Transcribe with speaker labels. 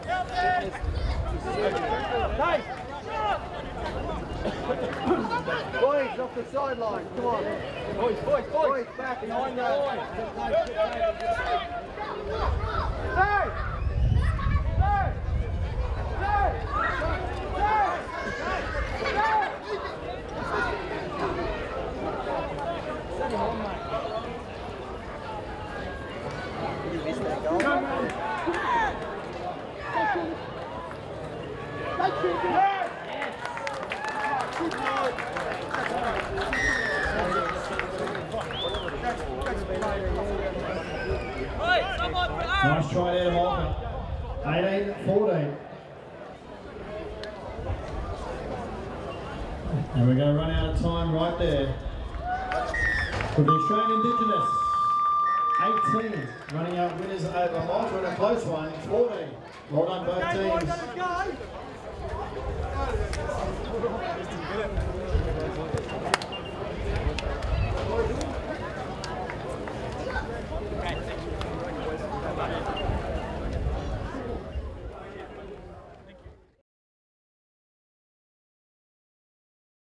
Speaker 1: Boys, off the sideline, come on. Boys, back and on the line. You missed that goal.
Speaker 2: Nice try there, Malcolm. 18-14. And we're going to run out of time right there. For the Australian Indigenous, 18 running out winners over Malta in a close one, 14. Well done both teams.